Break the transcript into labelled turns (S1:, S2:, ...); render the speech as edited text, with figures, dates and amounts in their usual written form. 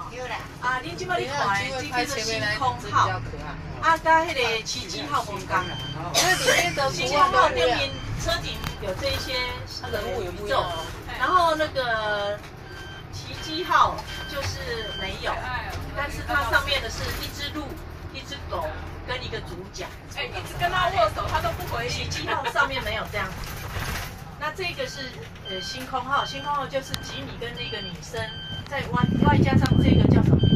S1: 啊，恁即摆你看的这叫做星空号，啊，甲迄个奇迹号无共。星空号对面车顶有这一些人物宇宙，然后那个奇迹号就是没有，但是它上面的是一只鹿、一只狗跟一个主角。
S2: 哎，一直跟他握手，他都不回应。
S1: 奇迹号上面没有这样子。那这个是星空号，星空号就是吉米跟那个女生，再外加上这个叫什么？